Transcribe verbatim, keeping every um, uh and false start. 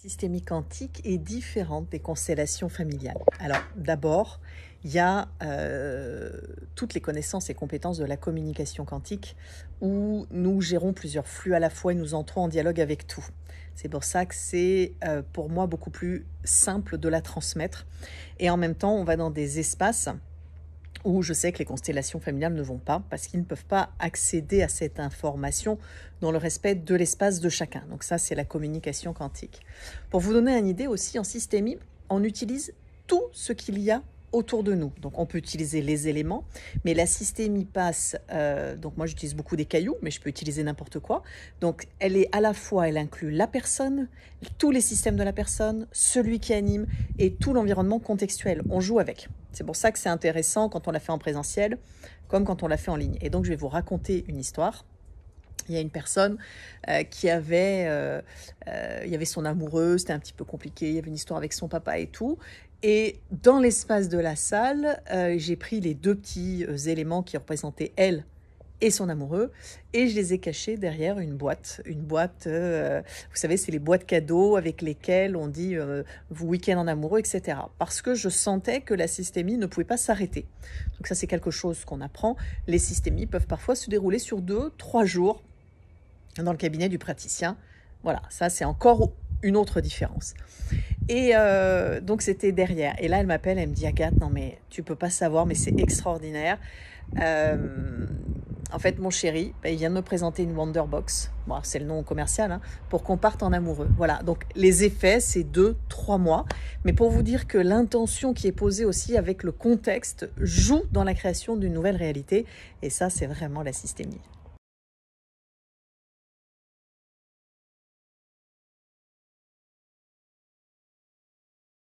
Systémie quantique est différente des constellations familiales. Alors d'abord, il y a euh, toutes les connaissances et compétences de la communication quantique où nous gérons plusieurs flux à la fois et nous entrons en dialogue avec tout. C'est pour ça que c'est euh, pour moi beaucoup plus simple de la transmettre. Et en même temps, on va dans des espaces où je sais que les constellations familiales ne vont pas parce qu'ils ne peuvent pas accéder à cette information dans le respect de l'espace de chacun. Donc ça, c'est la communication quantique. Pour vous donner une idée aussi, en systémie, on utilise tout ce qu'il y a autour de nous. Donc on peut utiliser les éléments, mais la systémie passe, euh, donc moi j'utilise beaucoup des cailloux, mais je peux utiliser n'importe quoi. Donc elle est à la fois, elle inclut la personne, tous les systèmes de la personne, celui qui anime et tout l'environnement contextuel. On joue avec. C'est pour ça que c'est intéressant quand on l'a fait en présentiel, comme quand on l'a fait en ligne. Et donc je vais vous raconter une histoire. Il y a une personne euh, qui avait, euh, euh, il y avait son amoureux, c'était un petit peu compliqué, il y avait une histoire avec son papa et tout. Et dans l'espace de la salle, euh, j'ai pris les deux petits euh, éléments qui représentaient elle et son amoureux, et je les ai cachés derrière une boîte. Une boîte, euh, vous savez, c'est les boîtes cadeaux avec lesquelles on dit euh, week-end en amoureux, et cetera. Parce que je sentais que la systémie ne pouvait pas s'arrêter. Donc ça, c'est quelque chose qu'on apprend. Les systémies peuvent parfois se dérouler sur deux, trois jours dans le cabinet du praticien. Voilà, ça, c'est encore une autre différence. Et euh, donc, c'était derrière. Et là, elle m'appelle, elle me dit « Agathe, non mais tu peux pas savoir, mais c'est extraordinaire. Euh, en fait, mon chéri, bah, il vient de me présenter une Wonderbox. Bon, c'est le nom commercial, hein, pour qu'on parte en amoureux. » Voilà, donc les effets, c'est deux, trois mois. Mais pour vous dire que l'intention qui est posée aussi avec le contexte joue dans la création d'une nouvelle réalité. Et ça, c'est vraiment la systémie.